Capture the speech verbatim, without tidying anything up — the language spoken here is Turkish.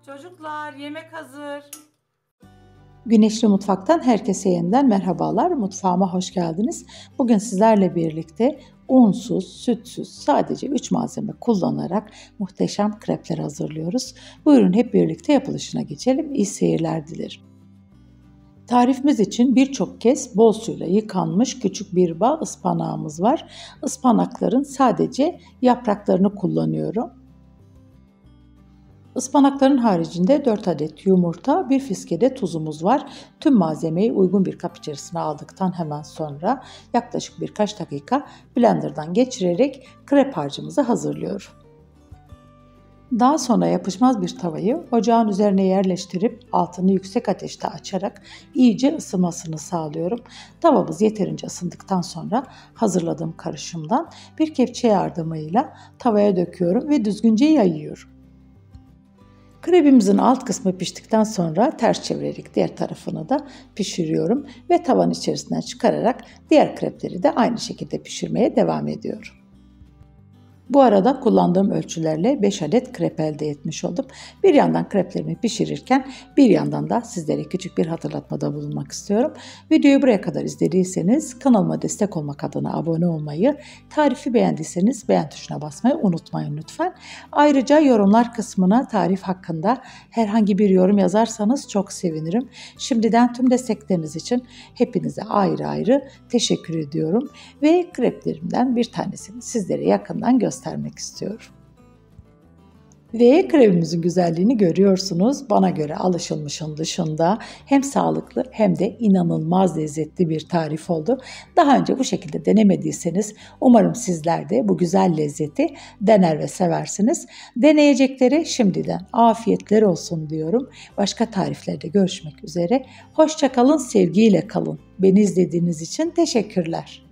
Çocuklar yemek hazır. Güneşli Mutfak'tan herkese yeniden merhabalar. Mutfağıma hoş geldiniz. Bugün sizlerle birlikte unsuz, sütsüz, sadece üç malzeme kullanarak muhteşem krepler hazırlıyoruz. Buyurun hep birlikte yapılışına geçelim. İyi seyirler dilerim. Tarifimiz için birçok kez bol suyla yıkanmış küçük bir bağ ıspanağımız var. Ispanakların sadece yapraklarını kullanıyorum. Ispanakların haricinde dört adet yumurta, bir fiske de tuzumuz var. Tüm malzemeyi uygun bir kap içerisine aldıktan hemen sonra yaklaşık birkaç dakika blenderdan geçirerek krep harcımızı hazırlıyorum. Daha sonra yapışmaz bir tavayı ocağın üzerine yerleştirip altını yüksek ateşte açarak iyice ısınmasını sağlıyorum. Tavamız yeterince ısındıktan sonra hazırladığım karışımdan bir kepçe yardımıyla tavaya döküyorum ve düzgünce yayıyorum. Krebimizin alt kısmı piştikten sonra ters çevirerek diğer tarafını da pişiriyorum ve tavanın içerisinden çıkararak diğer krepleri de aynı şekilde pişirmeye devam ediyorum. Bu arada kullandığım ölçülerle beş adet krep elde etmiş oldum. Bir yandan kreplerimi pişirirken bir yandan da sizlere küçük bir hatırlatmada bulunmak istiyorum. Videoyu buraya kadar izlediyseniz kanalıma destek olmak adına abone olmayı, tarifi beğendiyseniz beğen tuşuna basmayı unutmayın lütfen. Ayrıca yorumlar kısmına tarif hakkında herhangi bir yorum yazarsanız çok sevinirim. Şimdiden tüm destekleriniz için hepinize ayrı ayrı teşekkür ediyorum ve kreplerimden bir tanesini sizlere yakından göstereyim. göstermek istiyorum. Ve krepimizin güzelliğini görüyorsunuz. Bana göre alışılmışın dışında hem sağlıklı hem de inanılmaz lezzetli bir tarif oldu. Daha önce bu şekilde denemediyseniz umarım sizler de bu güzel lezzeti dener ve seversiniz. Deneyeceklere şimdiden afiyetler olsun diyorum. Başka tariflerde görüşmek üzere. Hoşça kalın, sevgiyle kalın. Beni izlediğiniz için teşekkürler.